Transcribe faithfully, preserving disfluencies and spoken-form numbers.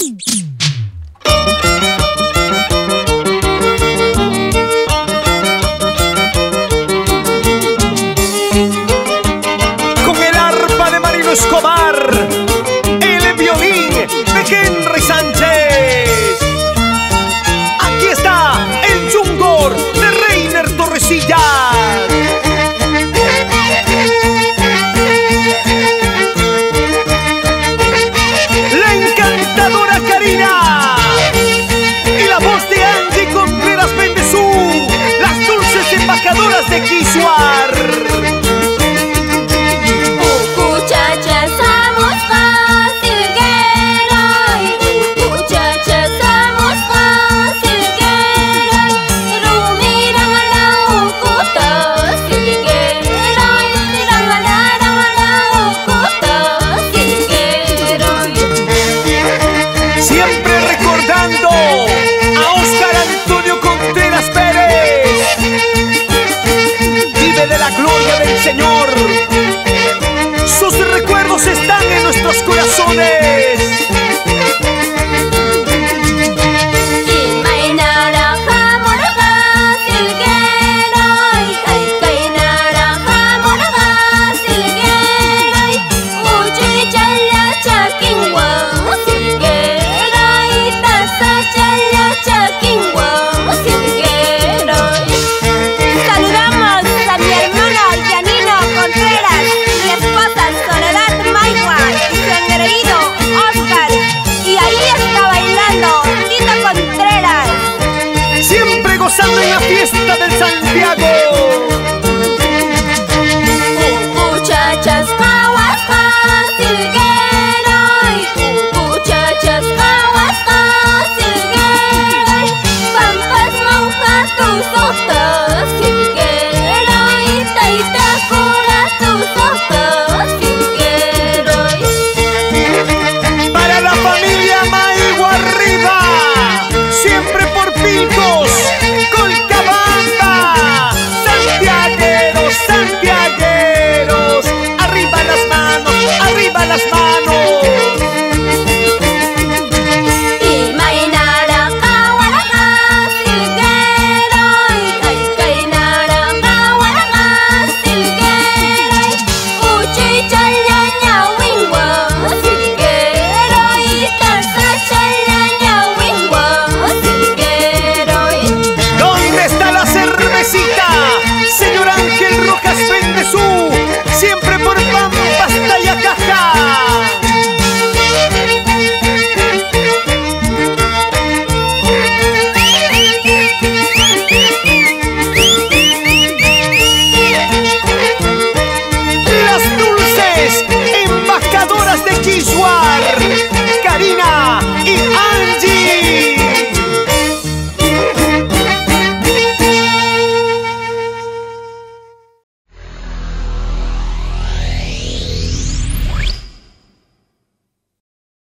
Con el arpa de Marino Escobar, el violín de Henry Sánchez. Aquí está el yungor de Reiner Torresillas. La encantadora Karina y la voz de Angie Contreras Bendezú, las dulces embajadoras de Quisuar. Siempre recordando a Oscar Antonio Contreras Pérez. Vive de la gloria del Señor. Sus recuerdos están en nuestros corazones.